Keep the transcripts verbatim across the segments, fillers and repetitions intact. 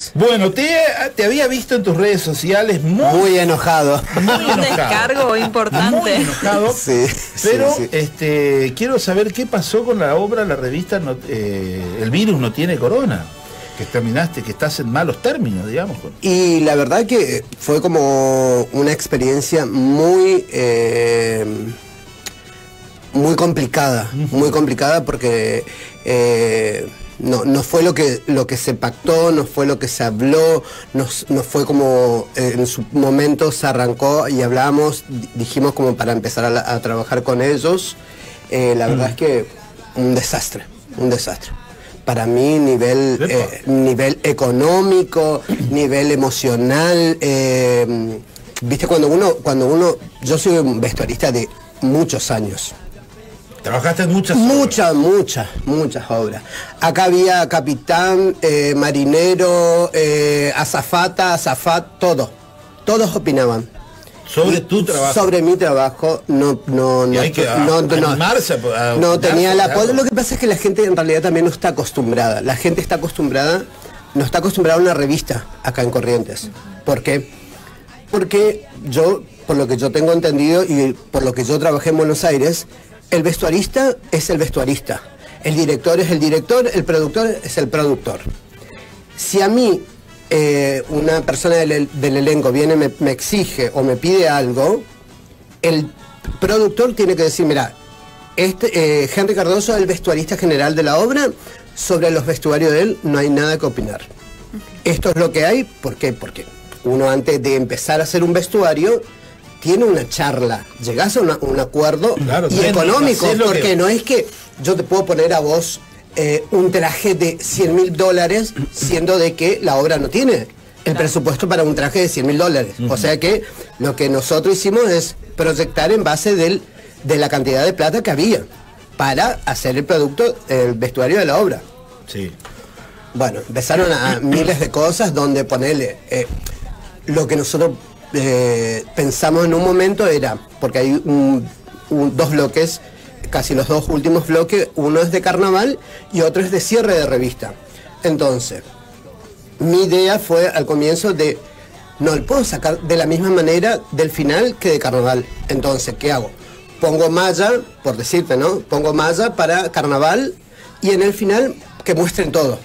gracias. Bueno, te, te había visto en tus redes sociales muy, muy enojado. Muy Un enojado. descargo importante. Muy enojado. Sí, pero sí, sí. este quiero saber qué pasó con la obra, la revista no, eh, El virus no tiene corona. Que terminaste, que estás en malos términos, digamos. Y la verdad que fue como una experiencia muy eh, muy complicada, muy complicada porque eh, no, no fue lo que lo que se pactó, no fue lo que se habló, no, no fue como eh, en su momento se arrancó y hablamos, dijimos como para empezar a, a trabajar con ellos. Eh, la verdad mm. es que un desastre, un desastre. Para mí, nivel, eh, nivel económico, nivel emocional, eh, viste, cuando uno, cuando uno, yo soy un vestuarista de muchos años. ¿Trabajaste en muchas Muchas, muchas, muchas obras. Acá había capitán, eh, marinero, eh, azafata, azafat, todo. Todos opinaban. Sobre tu trabajo. Sobre mi trabajo, no, no, no, hay que no, no, animarse a, a no tenía la algo. Lo que pasa es que la gente en realidad también no está acostumbrada. La gente está acostumbrada, no está acostumbrada a una revista acá en Corrientes. ¿Por qué? Porque yo, por lo que yo tengo entendido y por lo que yo trabajé en Buenos Aires, el vestuarista es el vestuarista, el director es el director, el productor es el productor. Si a mí Eh, una persona del, del elenco viene, me, me exige o me pide algo, el productor tiene que decir, mira, este, eh, Henry Cardoso es el vestuarista general de la obra, sobre los vestuarios de él no hay nada que opinar. Esto es lo que hay, ¿por qué? Porque uno antes de empezar a hacer un vestuario tiene una charla, llegás a una, un acuerdo claro, y económico, porque que... no es que yo te puedo poner a vos Eh, un traje de cien mil dólares, siendo de que la obra no tiene el claro. presupuesto para un traje de cien mil dólares. Uh-huh. O sea que lo que nosotros hicimos es proyectar en base del, de la cantidad de plata que había para hacer el producto, el vestuario de la obra. Sí. Bueno, empezaron a miles de cosas donde ponerle eh, lo que nosotros eh, pensamos en un momento era, porque hay un, un, dos bloques, casi los dos últimos bloques, uno es de carnaval y otro es de cierre de revista. Entonces, mi idea fue al comienzo de, no, lo puedo sacar de la misma manera del final que de carnaval. Entonces, ¿qué hago? Pongo malla, por decirte, ¿no? Pongo malla para carnaval y en el final que muestren todo.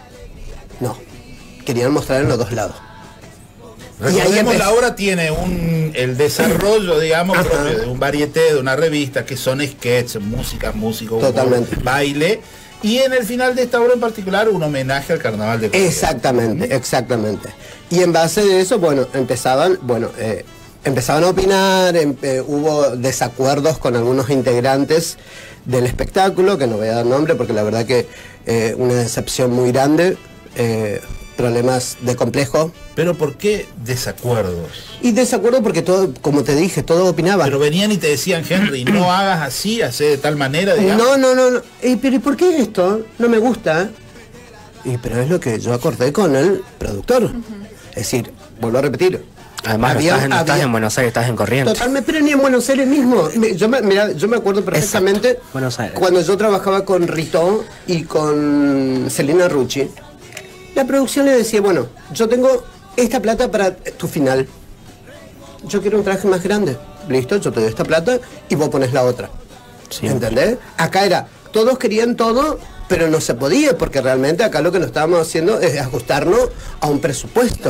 No, querían mostrar en los dos lados. Recordemos, la obra tiene un el desarrollo, digamos, propio de un varieté, de una revista, que son sketches, músicas, músicos, totalmente, humor, baile, y en el final de esta obra en particular un homenaje al carnaval de Corrientes. Exactamente, exactamente. Y en base de eso, bueno, empezaban, bueno, eh, empezaban a opinar, em, eh, hubo desacuerdos con algunos integrantes del espectáculo, que no voy a dar nombre porque la verdad que eh, una decepción muy grande, eh, problemas de complejo. ¿Pero por qué desacuerdos? Y desacuerdo porque todo, como te dije, todos opinaban. Pero venían y te decían, Henry, no hagas así, hace de tal manera, digamos. No, no, no, no. Eh, pero ¿por qué esto? No me gusta. Y pero es lo que yo acordé con el productor. Uh-huh. Es decir, vuelvo a repetir. Además, había, no, estás, no había, estás en Buenos Aires, estás en Corrientes. Totalmente, pero ni en Buenos Aires mismo. Yo me, mira, yo me acuerdo perfectamente cuando yo trabajaba con Rito y con Celina Rucci. La producción le decía, bueno, yo tengo esta plata para tu final. Yo quiero un traje más grande. Listo, yo te doy esta plata y vos pones la otra. Sí. ¿Entendés? Acá era, todos querían todo, pero no se podía, porque realmente acá lo que nos estábamos haciendo es ajustarnos a un presupuesto.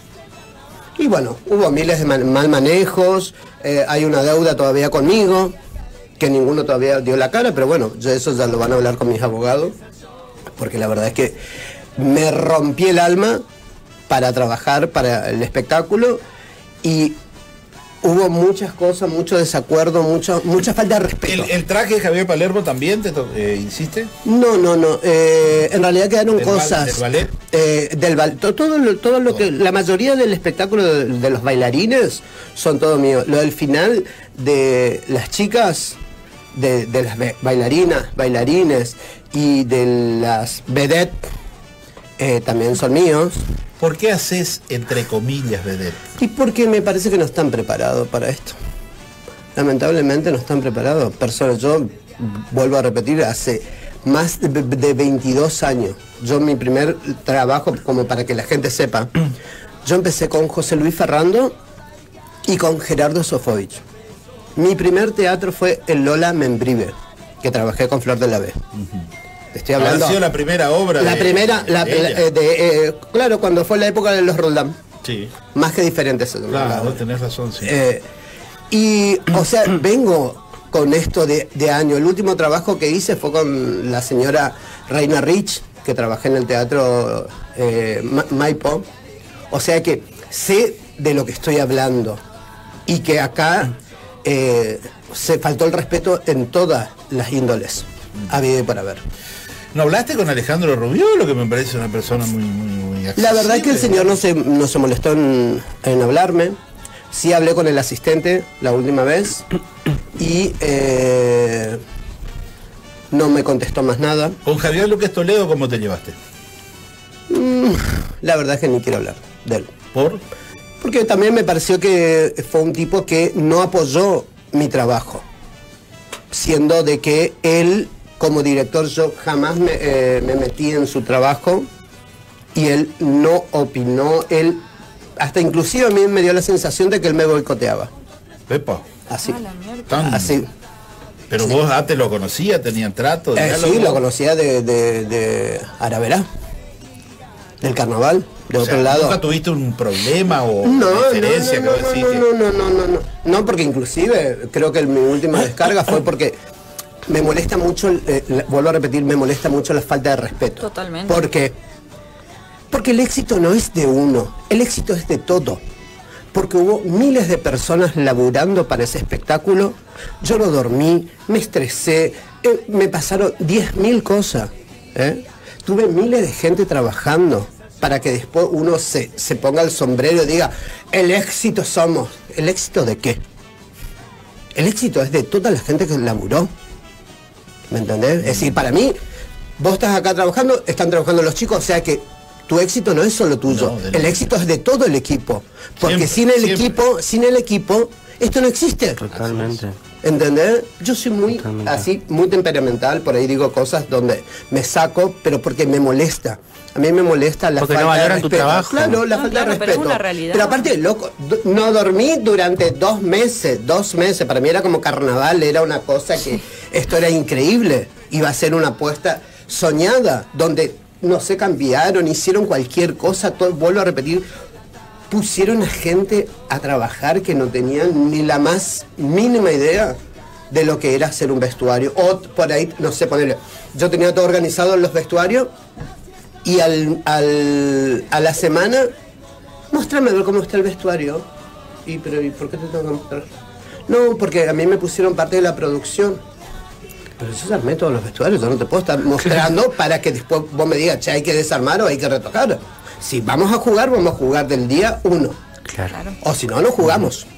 Y bueno, hubo miles de mal, mal manejos, eh, hay una deuda todavía conmigo, que ninguno todavía dio la cara, pero bueno, yo eso ya lo van a hablar con mis abogados, porque la verdad es que me rompí el alma para trabajar para el espectáculo y hubo muchas cosas, mucho desacuerdo, mucho, mucha falta de respeto. ¿El, el traje de Javier Palermo también te eh, hiciste? No, no, no. Eh, en realidad quedaron ¿Del cosas. ¿Del ballet? Eh, del ballet. Todo, todo, lo, todo lo que. La mayoría del espectáculo de, de los bailarines son todo mío. Lo del final de las chicas, de, de las bailarinas, bailarines y de las vedettes. Eh, también son míos. ¿Por qué haces entre comillas vedette? Y porque me parece que no están preparados para esto. Lamentablemente no están preparados. Personas, yo vuelvo a repetir, hace más de, de veintidós años Yo mi primer trabajo, como para que la gente sepa, yo empecé con José Luis Ferrando y con Gerardo Sofovich. Mi primer teatro fue el Lola Membrive, que trabajé con Flor de la B. Uh-huh. Te estoy hablando. ¿Ha sido la primera obra? La de, primera, de la, de, de, eh, claro, cuando fue la época de los Roldán. Sí. Más que diferentes. Claro, vos tenés razón, sí. Eh, y, o sea, vengo con esto de, de año. El último trabajo que hice fue con la señora Reina Rich, que trabajé en el teatro eh, Maipo. O sea que sé de lo que estoy hablando. Y que acá eh, se faltó el respeto en todas las índoles. Habido y por haber. ¿No hablaste con Alejandro Rubiolo, que me parece una persona muy, muy, muy accesible? La verdad es que el señor no se, no se molestó en, en hablarme. Sí hablé con el asistente la última vez y eh, no me contestó más nada. ¿Con Javier Luquez Toledo cómo te llevaste? Mm, la verdad es que ni quiero hablar de él. ¿Por? Porque también me pareció que fue un tipo que no apoyó mi trabajo, siendo de que él, como director, yo jamás me, eh, me metí en su trabajo y él no opinó, él hasta inclusive a mí me dio la sensación de que él me boicoteaba. Pepa. Así. Tan... Así. Pero sí. Vos antes lo conocías, tenían trato. Eh, sí, lo conocía de, de, de Araverá, del carnaval, de o otro sea, lado. ¿Nunca tuviste un problema o no, diferencia? No, no, que no, decís no, que... no, no, no, no, no, no, porque inclusive creo que mi última descarga fue porque me molesta mucho, eh, vuelvo a repetir, me molesta mucho la falta de respeto. Totalmente. Porque, porque el éxito no es de uno, el éxito es de todo. Porque hubo miles de personas laburando para ese espectáculo. Yo no dormí, me estresé, eh, me pasaron diez mil cosas. ¿eh? Tuve miles de gente trabajando para que después uno se, se ponga el sombrero y diga, el éxito somos. ¿El éxito de qué? El éxito es de toda la gente que laburó. ¿Me entendés? Es decir, para mí, vos estás acá trabajando, están trabajando los chicos, o sea que tu éxito no es solo tuyo, no, el éxito es de todo el equipo. Porque siempre, sin el siempre. equipo, sin el equipo, esto no existe. Totalmente. ¿Entendés? Yo soy muy Totalmente. así, muy temperamental, por ahí digo cosas donde me saco, pero porque me molesta. A mí me molesta la porque falta no valoran de respeto. Tu trabajo. Claro, la no, falta claro, de pero respeto. es una realidad. Pero aparte, loco, no dormí durante dos meses, dos meses. Para mí era como carnaval, era una cosa que esto era increíble. Iba a ser una apuesta soñada, donde no sé, cambiaron, hicieron cualquier cosa, todo, vuelvo a repetir, pusieron a gente a trabajar que no tenían ni la más mínima idea de lo que era hacer un vestuario. O por ahí, no sé, ponerle, yo tenía todo organizado en los vestuarios y al, al, a la semana, muéstrame a ver cómo está el vestuario. Y, pero, ¿y por qué te tengo que mostrar? No, porque a mí me pusieron parte de la producción. Pero yo armé todos los vestuarios, yo no te puedo estar mostrando para que después vos me digas, che, hay que desarmar o hay que retocar. Si vamos a jugar, vamos a jugar del día uno. Claro. O si no, no jugamos.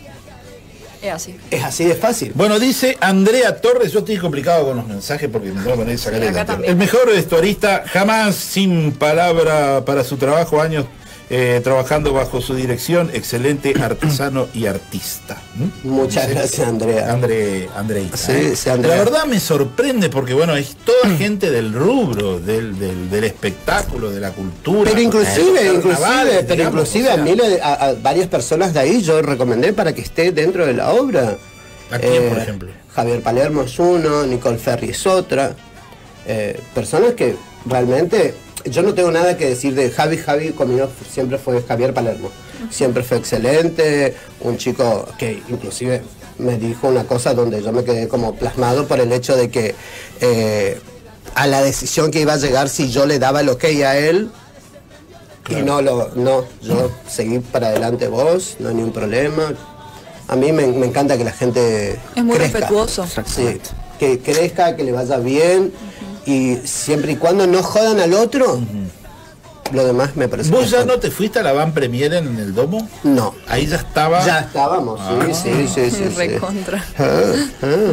Es así. Es así de fácil. Bueno, dice Andrea Torres, yo estoy complicado con los mensajes porque me tengo que poner a sacar el El mejor vestuarista, jamás sin palabra para su trabajo, años Eh, trabajando bajo su dirección, excelente artesano y artista. ¿Mm? Muchas sí, gracias, Andrea. Andre, Andreita, sí, ¿eh? sí, Andrea. La verdad me sorprende porque bueno, es toda gente del rubro, del, del, del espectáculo, de la cultura. Pero inclusive, eh, inclusive, pero inclusive o sea, a, miles, a, a varias personas de ahí yo recomendé para que esté dentro de la obra. ¿A quién, eh, por ejemplo? Javier Palermo es uno, Nicole Ferri es otra. Eh, personas que realmente... Yo no tengo nada que decir de Javi. Javi conmigo siempre fue Javier Palermo. Siempre fue excelente, un chico que inclusive me dijo una cosa donde yo me quedé como plasmado por el hecho de que eh, a la decisión que iba a llegar si yo le daba el ok a él, claro. Y no, lo, no, yo seguí para adelante vos, no hay ningún problema. A mí me, me encanta que la gente es muy crezca. respetuoso. Sí, que crezca, que le vaya bien. Y siempre y cuando no jodan al otro, uh-huh. Lo demás me parece. ¿Vos ya no te fuiste a la Van Premier en el Domo? No. Ahí ya estaba. Ya estábamos, ah. sí, sí, sí, sí. Recontra. Sí. Ah, ah.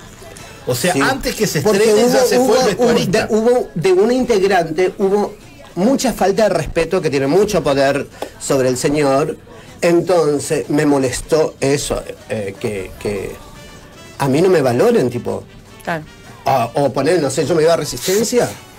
O sea, sí. Antes que se Porque estrene hubo, ya se hubo, fue el vestuarista. Hubo de, hubo de una integrante, hubo mucha falta de respeto, que tiene mucho poder sobre el señor. Entonces me molestó eso, eh, que, que a mí no me valoren, tipo. Claro. O, o poner, no sé, yo me iba a Resistencia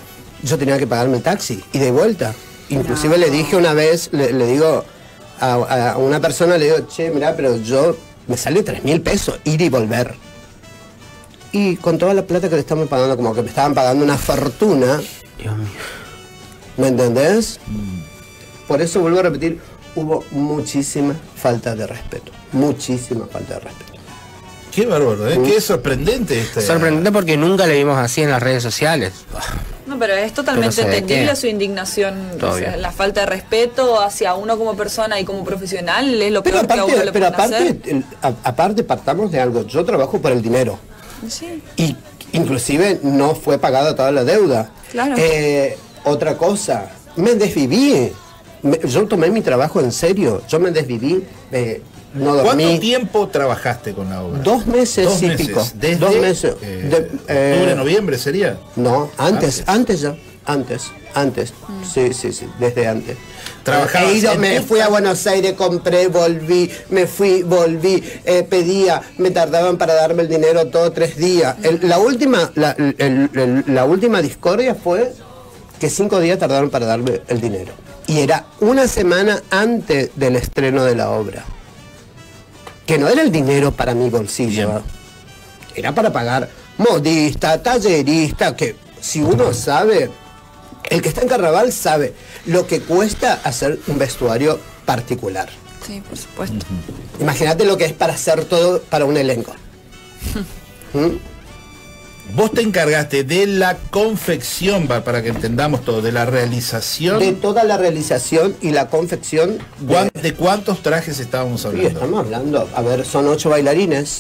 yo tenía que pagarme el taxi y de vuelta. Inclusive no. le dije una vez, le, le digo a, a una persona, le digo, che, mirá, pero yo me sale tres mil pesos ir y volver. Y con toda la plata que le estamos pagando, como que me estaban pagando una fortuna. Dios mío. ¿Me entendés? Mm. Por eso vuelvo a repetir, hubo muchísima falta de respeto. Muchísima falta de respeto. Qué bárbaro, ¿eh? Mm. Qué sorprendente este. Sorprendente porque nunca le vimos así en las redes sociales. No, pero es totalmente pero entendible su indignación, o sea, la falta de respeto hacia uno como persona y como profesional es lo pero peor aparte, que a uno le pero pueden aparte, hacer. El, a, aparte partamos de algo, yo trabajo por el dinero. Sí. Y inclusive no fue pagada toda la deuda. Claro. Eh, otra cosa, me desviví. Me, yo tomé mi trabajo en serio, yo me desviví. Eh, No dormí. ¿Cuánto tiempo trabajaste con la obra? Dos meses Dos y meses. pico. Desde Dos meses. Eh, de, eh, octubre, noviembre sería. No, antes, antes, antes ya. Antes, antes. Mm. Sí, sí, sí, desde antes. Trabajabas. He ido, me fui a Buenos Aires, compré, volví, me fui, volví, eh, pedía, me tardaban para darme el dinero todo tres días. El, la última, la, el, el, la última discordia fue que cinco días tardaron para darme el dinero. Y era una semana antes del estreno de la obra. Que no era el dinero para mi bolsillo, ¿eh? Era para pagar modista, tallerista, que si uno sabe, el que está en Carnaval sabe lo que cuesta hacer un vestuario particular. Sí, por supuesto. Uh-huh. Imagínate lo que es para hacer todo para un elenco. ¿Mm? Vos te encargaste de la confección, para que entendamos todo, de la realización. De toda la realización y la confección. ¿De, ¿De cuántos trajes estábamos hablando? Sí, estamos hablando, a ver, son ocho bailarines.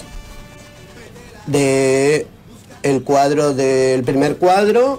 De el cuadro del primer cuadro,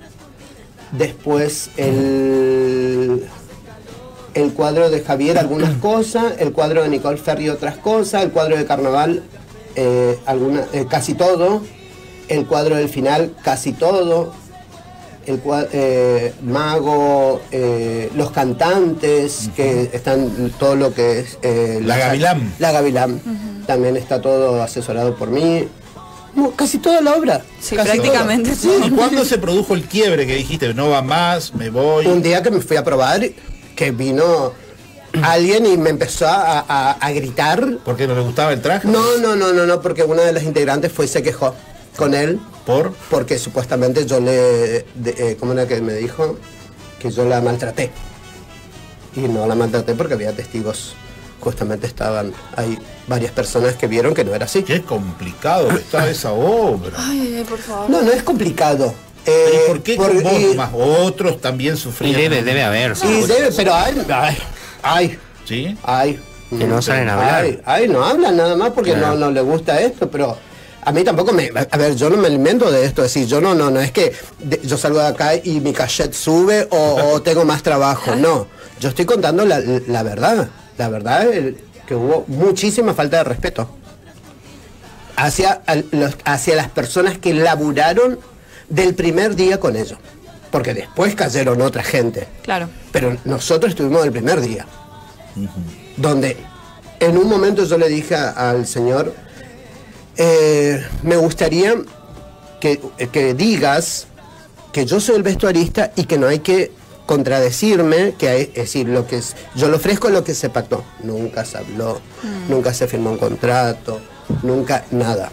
después el, el cuadro de Javier algunas cosas, el cuadro de Nicole Ferri otras cosas, el cuadro de Carnaval eh, alguna, eh, casi todo. El cuadro del final, casi todo. El cuadro, eh, Mago, eh, los cantantes, uh-huh. que están todo lo que es... Eh, la, la Gavilán. La Gavilán. Uh-huh. También está todo asesorado por mí. No, casi toda la obra. Sí, casi prácticamente. Sí. ¿Y cuándo se produjo el quiebre que dijiste, no va más, me voy? Un día que me fui a probar, que vino alguien y me empezó a, a, a gritar. ¿Por qué no le gustaba el traje? No, no, no, no, no, porque una de las integrantes fue y se quejó con él. ¿Por? Porque supuestamente yo le... De, eh, ¿Cómo era que me dijo? Que yo la maltraté. Y no la maltraté porque había testigos. Justamente estaban... Hay varias personas que vieron que no era así. Qué complicado está esa obra. Ay, por favor. No, no es complicado. Eh, ¿Y por qué por, con vos y, más otros también sufrieron? Y debe, debe haber. Sí, debe, pero hay... Hay. Hay. ¿Sí? Hay. Que no salen a hablar. Hay, hay, no hablan nada más porque claro. no, no les gusta esto, pero... A mí tampoco me... A ver, yo no me alimento de esto, es decir, yo no, no, no es que de, yo salgo de acá y mi cachet sube o, o tengo más trabajo, no. Yo estoy contando la, la verdad, la verdad es que hubo muchísima falta de respeto hacia, los, hacia las personas que laburaron del primer día con ellos, porque después cayeron otra gente. Claro. Pero nosotros estuvimos del primer día, uh-huh. donde en un momento yo le dije al señor... Eh, me gustaría que, que digas que yo soy el vestuarista y que no hay que contradecirme, que hay, es decir, lo que es, yo le ofrezco lo que se pactó. Nunca se habló, mm. nunca se firmó un contrato, nunca nada.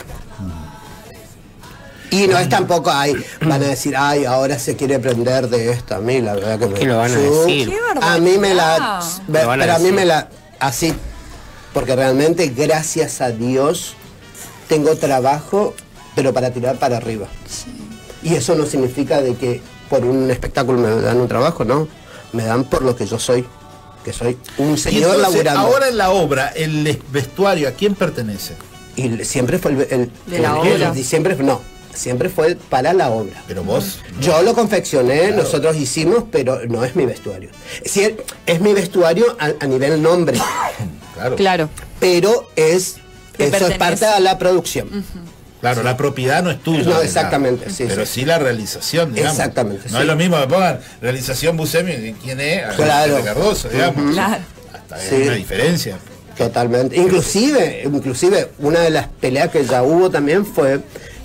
Mm. Y no es tampoco, ay, van a decir, ay, ahora se quiere aprender de esto. A mí la verdad que me... ¿Qué lo van a decir? A mí me la... Pero a, a mí me la... Así, porque realmente, gracias a Dios... Tengo trabajo, pero para tirar para arriba. Sí. Y eso no significa de que por un espectáculo me dan un trabajo, no. Me dan por lo que yo soy, que soy un señor entonces, laburando. Ahora en la obra, el vestuario, ¿a quién pertenece? Y siempre fue el... el ¿De el, la el, obra? El, siempre, no, siempre fue para la obra. Pero vos... No. Yo lo confeccioné, claro. Nosotros hicimos, pero no es mi vestuario. Es decir, es mi vestuario a, a nivel nombre. Claro. Claro. Pero es... Eso pertenece. Es parte de la producción. Uh-huh. Claro, sí. La propiedad no es tuya. No, exactamente, claro. sí. Pero sí. sí la realización, digamos. Exactamente. No sí. es lo mismo que pongan realización Buscemi, ¿quién es? Claro. De Cardoso, digamos. Uh-huh. Claro. Hasta sí. Hay una diferencia. Totalmente. Inclusive, inclusive, una de las peleas que ya hubo también fue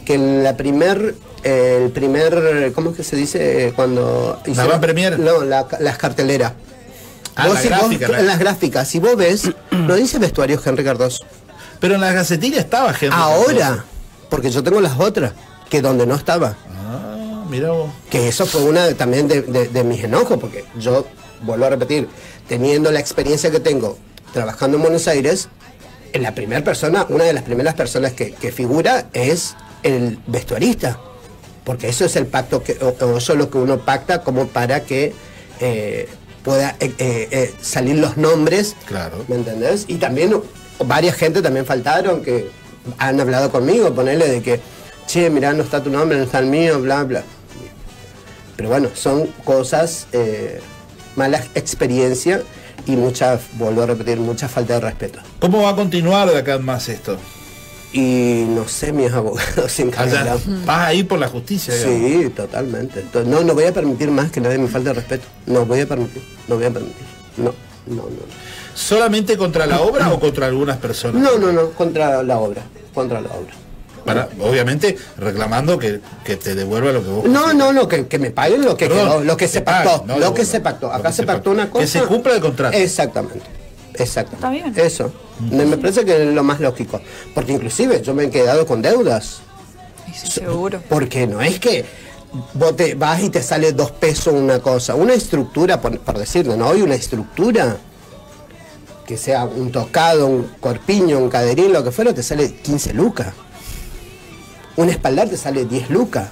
que en la primer, eh, el primer, ¿cómo es que se dice? Cuando ¿La van premier? No, la, las carteleras. Ah, vos, la si gráfica, vos, la... En las gráficas, si vos ves, no dice vestuario Henry Cardoso. Pero en la gacetilla estaba Henry Ahora, Cardoso. Porque yo tengo las otras, que donde no estaba. Ah, mira vos. Que eso fue una de, también de, de, de mis enojos, porque yo, vuelvo a repetir, teniendo la experiencia que tengo trabajando en Buenos Aires, en la primera persona, una de las primeras personas que, que figura es el vestuarista, porque eso es el pacto, que, o, o eso es lo que uno pacta como para que eh, pueda eh, eh, salir los nombres, claro. ¿Me entendés? Y también varias gente también faltaron que han hablado conmigo, ponerle de que, che, mirá, no está tu nombre, no está el mío, bla, bla. Pero bueno, son cosas, eh, malas experiencias y mucha, vuelvo a repetir, mucha falta de respeto. ¿Cómo va a continuar de acá en más esto? Y no sé, mis abogados se encargarán. ¿Vas a ir por la justicia? Sí, digamos. Totalmente. Entonces, no, no voy a permitir más que nadie me falte de respeto. No voy a permitir, no voy a permitir. No, no, no. ¿Solamente contra la obra o contra algunas personas? No, no, no, contra la obra, contra la obra. Para, obviamente, reclamando que, que te devuelva lo que vos... No, no, no, que, que me paguen lo que Perdón, quedó, lo que se pactó, paguen, no, lo no, que no, se pactó. Acá que se se pactó una cosa... Que se cumpla el contrato. Exactamente, exactamente. Está bien. Eso, me, me parece que es lo más lógico. Porque inclusive yo me he quedado con deudas. Sí, seguro. Porque no es que vos te vas y te sale dos pesos una cosa. Una estructura, por, por decirlo, ¿no? Hay una estructura que sea un tocado, un corpiño, un caderín, lo que fuera, te sale quince lucas. Un espaldar te sale diez lucas.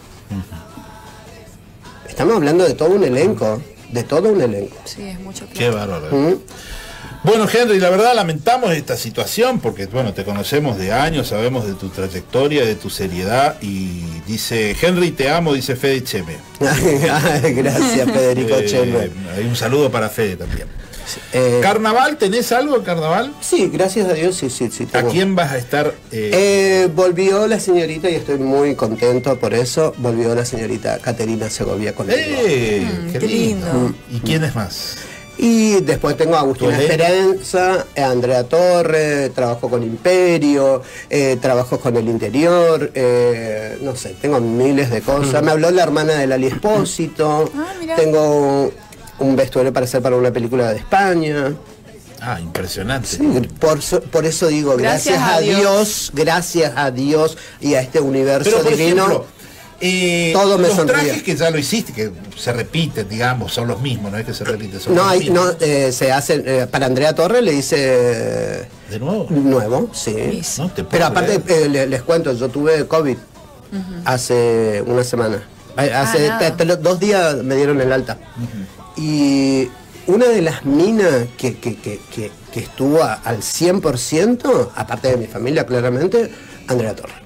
Uh-huh. Estamos hablando de todo un elenco, de todo un elenco. Sí, es mucho. Qué bárbaro. ¿Mm? Bueno, Henry, la verdad lamentamos esta situación porque, bueno, te conocemos de años, sabemos de tu trayectoria, de tu seriedad y dice, Henry, te amo, dice Fede Cheme. Gracias, Federico eh, Cheme. Hay un saludo para Fede también. Eh, ¿Carnaval? ¿Tenés algo en carnaval? Sí, gracias a Dios, sí, sí, sí. Tengo. ¿A quién vas a estar? Eh... Eh, volvió la señorita y estoy muy contento por eso. Volvió la señorita Caterina Segovia conmigo. ¡Eh! Mm, ¡Qué, qué lindo! lindo. ¿Y quién es más? Y después tengo a Agustina Esperanza, Andrea Torre, trabajo con Imperio, eh, trabajo con El Interior, eh, no sé, tengo miles de cosas. Me habló la hermana de Lali Espósito, ah, tengo un vestuario para hacer para una película de España. Ah, impresionante. Sí, por, por eso digo, gracias, gracias a Dios. Dios, gracias a Dios y a este universo Pero, por divino. Ejemplo, eh, todo me los sonríe. trajes que ya lo hiciste, que se repiten, digamos, son los mismos, no es que se repiten, son no, los hay, mismos. no eh, se hacen, eh, para Andrea Torres le hice... Eh, ¿De nuevo? Nuevo, sí. No te Pero aparte, eh, les, les cuento, yo tuve COVID uh-huh. hace una semana. Hace ah, te, te, dos días me dieron el alta. Uh-huh. Y una de las minas que, que, que, que, que estuvo a, al cien por ciento, aparte de mi familia claramente, Andrea Torres.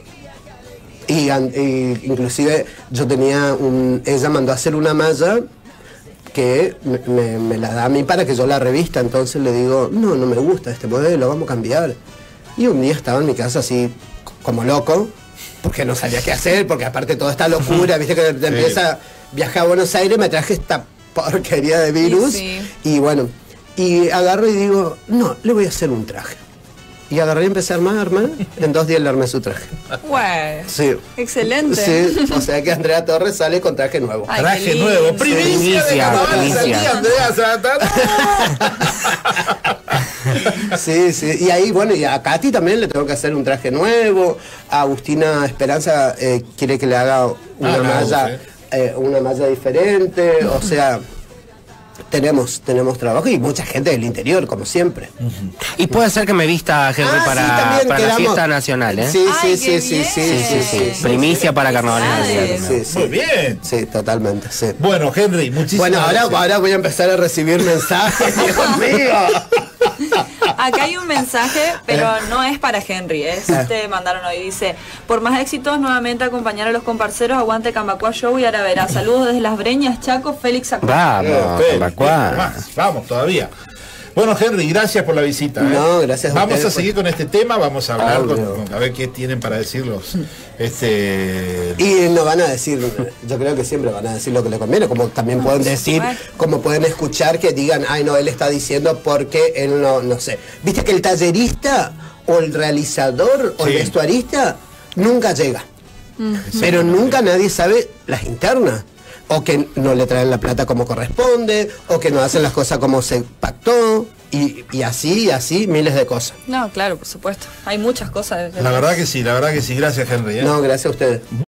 Y, y inclusive yo tenía un... Ella mandó a hacer una malla que me, me, me la da a mí para que yo la revista. Entonces le digo, no, no me gusta este modelo, vamos a cambiar. Y un día estaba en mi casa así como loco, porque no sabía qué hacer, porque aparte toda esta locura, viste que te sí. empieza a viajar a Buenos Aires, me traje esta porquería de virus. Sí, sí. Y bueno, y agarro y digo, no, le voy a hacer un traje. Y agarré y empecé a armar, armar. En dos días le armé su traje. Bueno, sí. Excelente. Sí, o sea que Andrea Torres sale con traje nuevo. Ay, traje nuevo. Primicia de primicia. Sí, sí. Y ahí, bueno, y a Katy también le tengo que hacer un traje nuevo. A Agustina Esperanza eh, quiere que le haga una ah, malla, no, eh, una malla diferente. O sea... Tenemos, tenemos trabajo y mucha gente del interior, como siempre. Uh-huh. Y puede ser que me vista, Henry, ah, para, sí, para la fiesta nacional, ¿eh? Sí, Ay, sí, sí, sí, sí, sí, sí, sí, sí. Primicia sí, para carnaval nacional. Sí, sí. Muy bien. Sí, totalmente, sí. Bueno, Henry, muchísimas bueno, ahora, gracias. ahora voy a empezar a recibir mensajes, Dios mío. Acá hay un mensaje, pero no es para Henry, es este mandaron hoy, dice, por más éxitos, nuevamente acompañar a los comparceros, aguante Cambacua Show y ahora verá. Saludos desde Las Breñas, Chaco, Félix Acuá. Vamos, eh, Cambacua. Vamos, todavía. Bueno, Henry, gracias por la visita. ¿eh? No, gracias a Vamos ustedes, a seguir con este tema, vamos a hablar, oh, con, no. con, a ver qué tienen para decirlos. Este... Y no van a decir, yo creo que siempre van a decir lo que le conviene, como también no, pueden decir, bueno. como pueden escuchar que digan, ay no, él está diciendo porque él no, no sé. Viste que el tallerista o el realizador o sí. el vestuarista nunca llega. Mm. Pero nunca nadie sabe las internas. O que no le traen la plata como corresponde, o que no hacen las cosas como se pactó, y, y así, y así, miles de cosas. No, claro, por supuesto. Hay muchas cosas. La verdad que sí, la verdad que sí. Gracias, Henry, ¿eh? No, gracias a ustedes.